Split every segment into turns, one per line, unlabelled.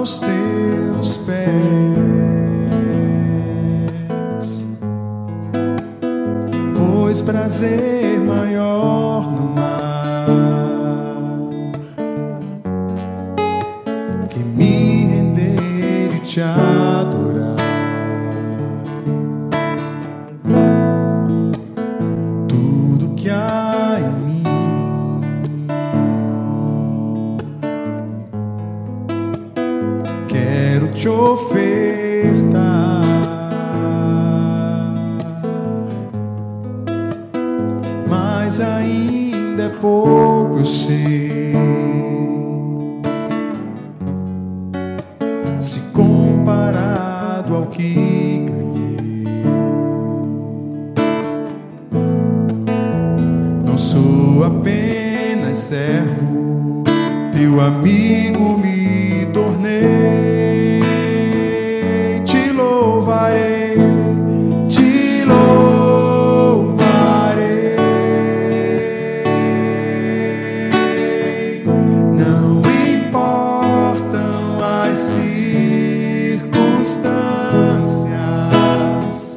aos teus pés, pois prazer maior não há que me render e te adorar. Tudo que há em mim quero te ofertar, mas ainda é pouco, eu sei, se comparado ao que ganhei. Não sou apenas servo, teu amigo me tornei. Te louvarei, te louvarei. Não importam as circunstâncias,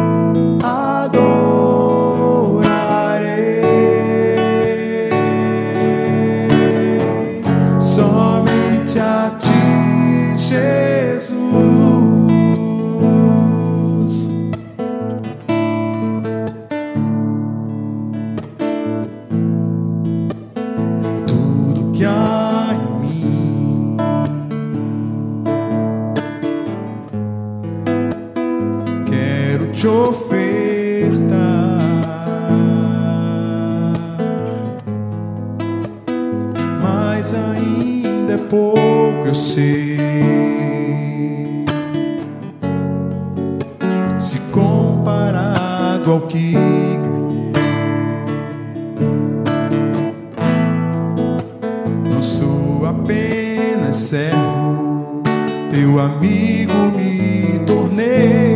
adorarei somente a ti, Jesus. Tudo que há em mim quero te ofertar, mas ainda é pouco, eu sei, se comparado ao que ganhei. Não sou apenas servo, teu amigo me tornei.